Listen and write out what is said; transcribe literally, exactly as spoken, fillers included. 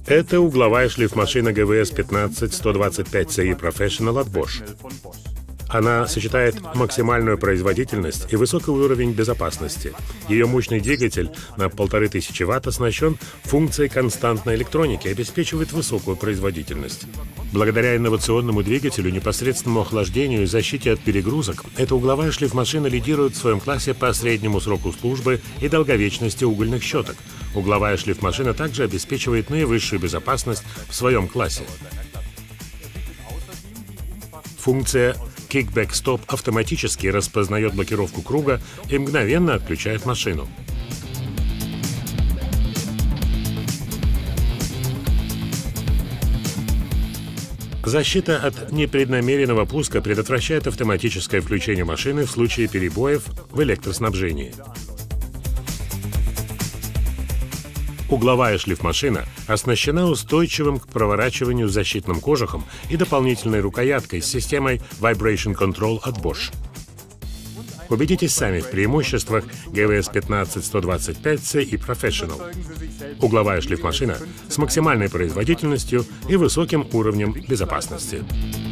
Это угловая шлифмашина джи ви эс пятнадцать сто двадцать пять си и Professional от Bosch. Она сочетает максимальную производительность и высокий уровень безопасности. Ее мощный двигатель на полторы тысячи ватт оснащен функцией константной электроники и обеспечивает высокую производительность. Благодаря инновационному двигателю, непосредственному охлаждению и защите от перегрузок, эта угловая шлифмашина лидирует в своем классе по среднему сроку службы и долговечности угольных щеток. Угловая шлифмашина также обеспечивает наивысшую безопасность в своем классе. Функция Kickback Stop автоматически распознает блокировку круга и мгновенно отключает машину. Защита от непреднамеренного пуска предотвращает автоматическое включение машины в случае перебоев в электроснабжении. Угловая шлифмашина оснащена устойчивым к проворачиванию защитным кожухом и дополнительной рукояткой с системой Vibration Control от Bosch. Убедитесь сами в преимуществах джи ви эс пятнадцать сто двадцать пять си и Professional. Угловая шлифмашина с максимальной производительностью и высоким уровнем безопасности.